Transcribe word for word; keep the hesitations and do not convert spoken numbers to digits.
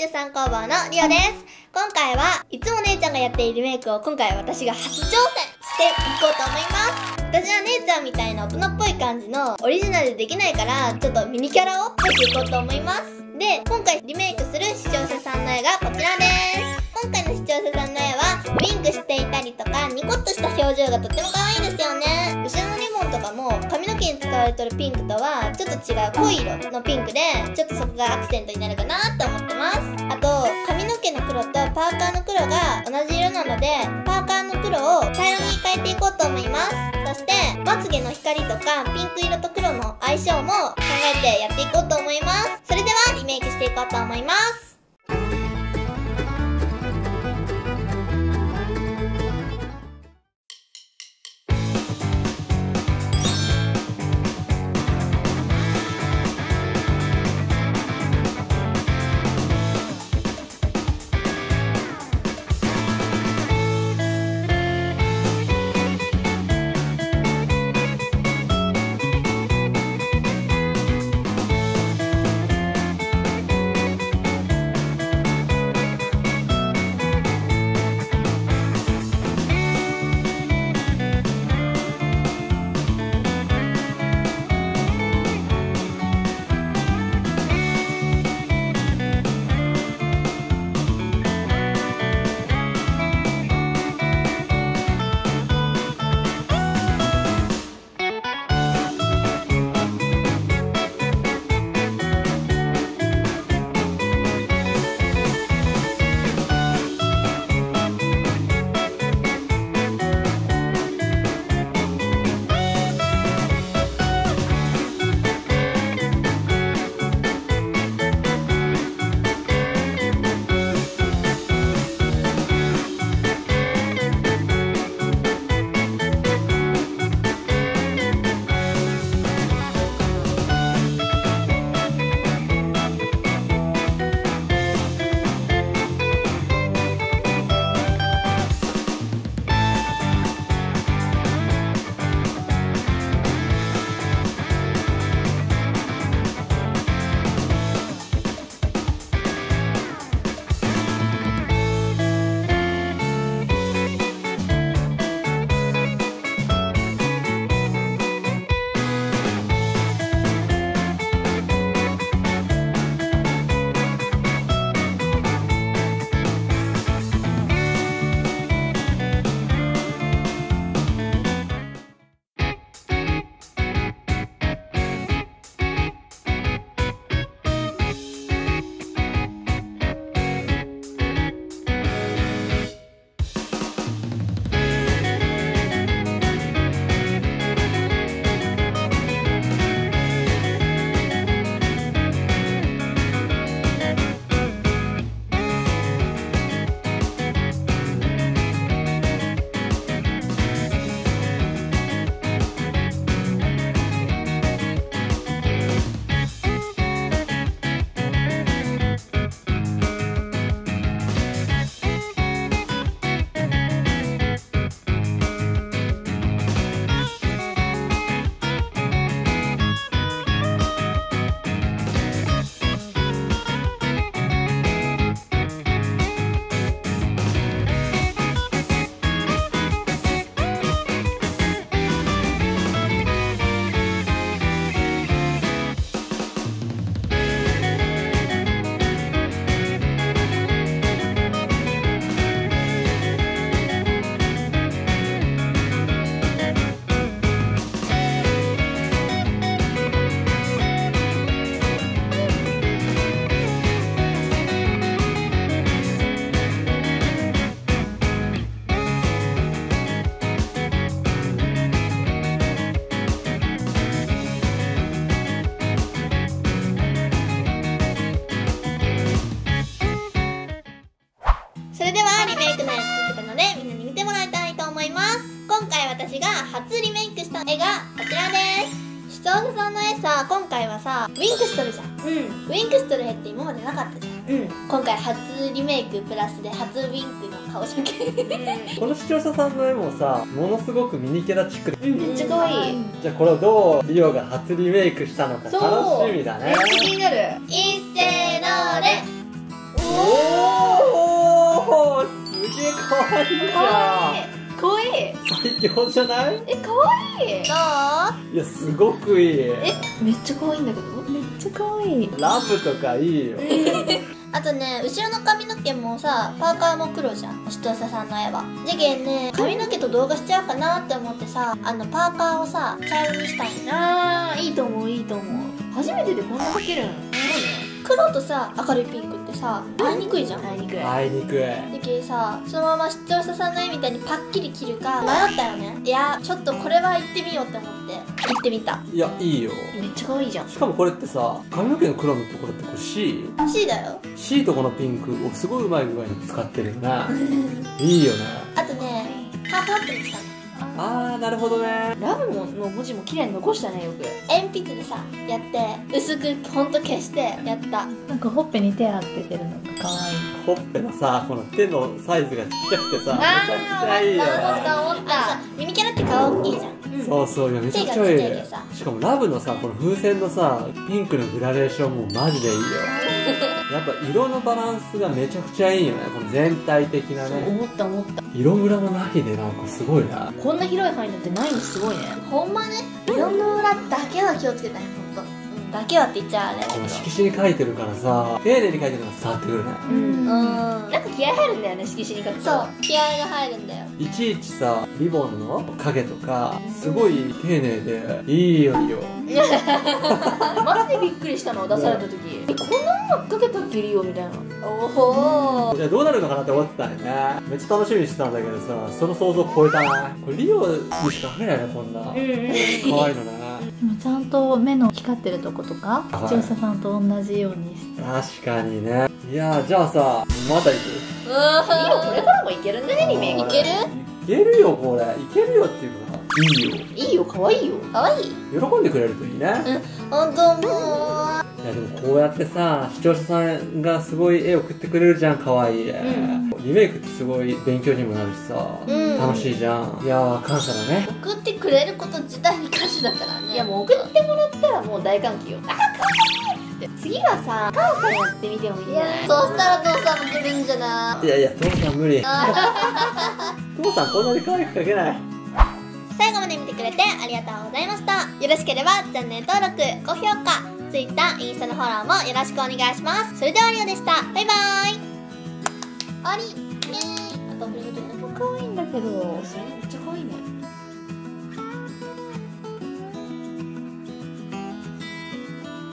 中さん工房のリオです。今回はいつも姉ちゃんがやっているメイクを今回は私が初挑戦していこうと思います。私は姉ちゃんみたいな大人っぽい感じのオリジナルでできないからちょっとミニキャラを描いていこうと思います。で、今回リメイクする視聴者さんの絵がこちらです。今回の視聴者さんの絵はウィンクしていたりとかニコッとした表情がとっても可愛いですよね。後ろのリボンとかも髪の毛に使われてるピンクとはちょっと違う濃い色のピンクでちょっとそこがアクセントになるかなと思ってます。あと髪の毛の黒とパーカーの黒が同じ色なのでパーカーの黒を茶色に変えていこうと思います。そしてまつげの光とかピンク色と黒の相性も考えてやっていこうと思います。それではリメイクしていこうと思います。それではリメイクのやつ作ったのでみんなに見てもらいたいと思います。今回私が初リメイクした絵がこちらです。視聴者さんの絵さ、今回はさウィンクしとるじゃん。うんウィンクしとる絵って今までなかったじゃん。うん今回初リメイクプラスで初ウィンクの顔だけ、うん、 この視聴者さんの絵もさものすごくミニキャラチックで、 うん、めっちゃ可愛い。 じゃあこれをどうリオが初リメイクしたのか楽しみだね。 めっちゃ気になる。いっせーのでうおお、すげえかわいいじかわゃいいかわいいん。最強じゃない？ え、かわいい。 どう？ いや、すごくいい。 え、めっちゃかわいいんだけど。めっちゃかわいい。 ラブとかいいよ。 あとね、後ろの髪の毛もさ、パーカーも黒じゃん。視聴者さんの絵は。じゃけんね、髪の毛と動画しちゃうかなって思ってさ、あの、パーカーをさ、茶色にしたいんだ。 あー、いいと思う、いいと思う。初めてでこんなかけるん。 黒とさ、明るいピンクってさ、会いにくいじゃん。 会いにくい。 会いにくい。 でけさ、そのまま視聴者さんの絵みたいにパッキリ切るか迷ったよね。いや、ちょっとこれは行ってみようって思って行ってみた。 いや、いいよ。 めっちゃかわいいじゃん。 しかもこれってさ、髪の毛の黒のところってこれ C？ C だよ。 C とこのピンクをすごいうまい具合に使ってるよね。いいよね。 あとね、ハーフアップにしたの。 あー、なるほどね。 ラブもの文字も綺麗に残したね、よく。 鉛筆でさ、やって薄くほんと消してやった。 なんかほっぺに手当ててるのが可愛い。 ほっぺのさ、この手のサイズがちっちゃくてさ、めちゃくちゃいいよ思っね。 た思っあのさ、耳キャラって顔大きいじゃん。 そうそう、いや、めちゃくちゃいい。 手がちっちゃいけどさしかもラブのさ、この風船のさ、ピンクのグラデーションもマジでいいよ。やっぱ色のバランスがめちゃくちゃいいよね。この全体的なね。 思った思った。 色ムラもなきでなんかすごいな。 こんな広い範囲なんてないのすごいね。 ほんまね、色の裏だけは気をつけたい、ほんと。うん、だけはって言っちゃあれだけど。 この色紙に書いてるからさ、丁寧に書いてるのが伝わってくるね。 うん。 うん。 なんか気合入るんだよね、色紙に書くと。 そう、気合が入るんだよ。 いちいちさ、リボンの影とか、すごい丁寧で、いいよいいよ。 マジでびっくりしたの、出された時。え、こんなのかけたっけリオみたいな。 おお。 いや、どうなるのかなって思ってたよね。めっちゃ楽しみにしてたんだけどさ、その想像超えたな。これリオにしか書けないね、こんな。可うんうん。 愛いのね。 でもちゃんと目の光ってるとことかはい視聴者さんと同じようにして確かにね。いやー、じゃあさ、まだ行く？ うわリオこれからもいけるんだね、リメイク。 いける？ いけるよ、これ。いけるよっていうか、いいよ。 いいよ、可愛いよ。 かわいい。 喜んでくれるといいね。 ほんともう。 いやでもこうやってさ、視聴者さんがすごい絵を送ってくれるじゃん、可愛い、 んリメイクってすごい勉強にもなるしさ、 うん楽しいじゃん。いやー、感謝だね。 送ってくれること自体に感謝だからね。 いや、もう送ってもらったらもう大歓喜よ。あ、可愛いって。次はさ、お母さんやってみてもいいんじゃない？ そうしたら父さんも来るんじゃないやいや、父さん無理。 あ父さんこんなに可愛く描けない。 最後まで見てくれてありがとうございました。よろしければチャンネル登録、高評価、Twitter、インスタのフォローもよろしくお願いします。それではリオでした。バイバーイ。終わり。イエーイ。あとオープニング撮りな。 可愛いんだけどそれ